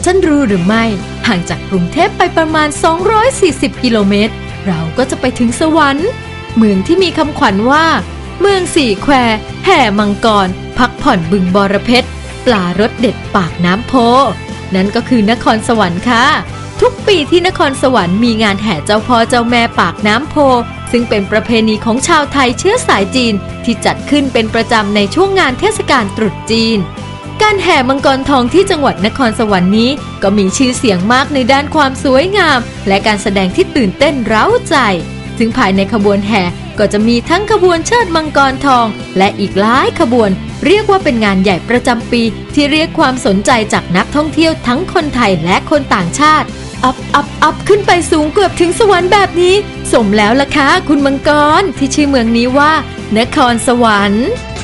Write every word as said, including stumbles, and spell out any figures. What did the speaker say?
ท่านรู้หรือไม่ห่างจากกรุงเทพไปประมาณสองร้อยสี่สิบกิโลเมตรเราก็จะไปถึงสวรรค์เมืองที่มีคำขวัญว่าเมืองสี่แควแห่มังกรพักผ่อนบึงบรเพชรปลารสเด็ดปากน้ำโพนั่นก็คือนครสวรรค์ค่ะทุกปีที่นครสวรรค์มีงานแห่เจ้าพ่อเจ้าแม่ปากน้ำโพซึ่งเป็นประเพณีของชาวไทยเชื้อสายจีนที่จัดขึ้นเป็นประจำในช่วงงานเทศกาลตรุษจีนการแห่มังกรทองที่จังหวัดนครสวรรค์นี้ก็มีชื่อเสียงมากในด้านความสวยงามและการแสดงที่ตื่นเต้นเร้าใจซึ่งภายในขบวนแห่ก็จะมีทั้งขบวนเชิดมังกรทองและอีกหลายขบวนเรียกว่าเป็นงานใหญ่ประจำปีที่เรียกความสนใจจากนักท่องเที่ยวทั้งคนไทยและคนต่างชาติอัพอัพอัพขึ้นไปสูงเกือบถึงสวรรค์แบบนี้สมแล้วล่ะค่ะคุณมังกรที่ชื่อเมืองนี้ว่านครสวรรค์